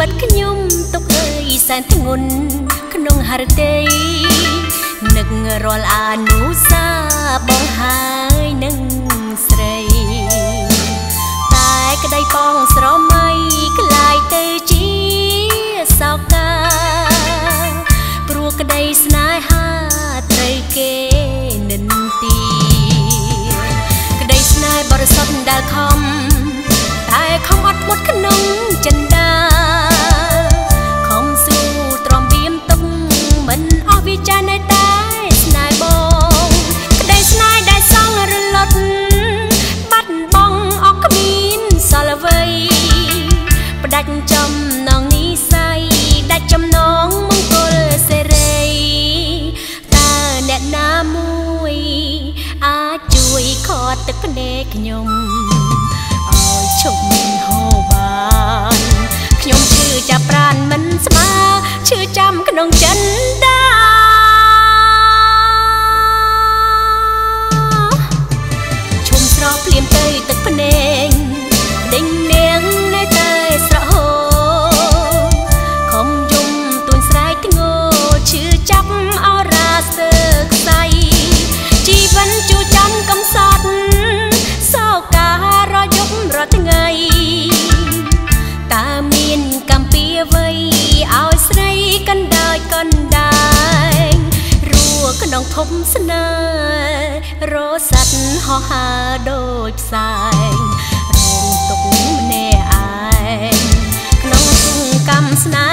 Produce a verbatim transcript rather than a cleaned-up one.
វិតខ្ញុំទុកអើយសែនធ្ងន់ក្នុងហរតីនឹករាល់អានុសាបងហើយនឹងស្រីតែក្តីបងស្រមៃក្លាយទៅជាសោកាព្រោះក្តីស្នេហាត្រូវគេនិន្ទាក្តីស្នេហ៍បរិសុទ្ធដែលខំតែខំអត់មុតក្នុងចិន្តាខំស៊ូទ្រាំបៀមទុកមិនអស់វិចារណែតែស្នេហ៍បងក្តីស្នេហ៍ដែលសងរលត់បាត់បង់អស់គ្មានសល់អ្វីផ្ដាច់ចំណងនិស័យដាច់ចំណងមង្គលសេរីតើអ្នកណាមួយអាចជួយខត់ទឹកភ្នែកខ្ញុំឲ្យឈប់មានហូរបានខ្ញុំឈឺចាប់ប្រាណមិនស្មើឈឺចាំក្នុងចិន្តាឈុំស្រស់ភ្លាមទៅទឹកភ្នែកដេញនាងនៅតែស្រហូខំយំទួញស្រែកធ្ងោឈឺចាប់អរាស្ទើខ្សៃជីវិតជួចាំកំសត់សោការយប់រាល់ថ្ងៃតើមានកំពីអ្វីឲ្យស្រីកណ្ដាលកណ្ដាលរួក្នុងធំស្នេហ៍រស័តហោះហើរដូចផ្សែងរងទុកម្នាក់ឯងក្នុងសង្គមស្នេហ៍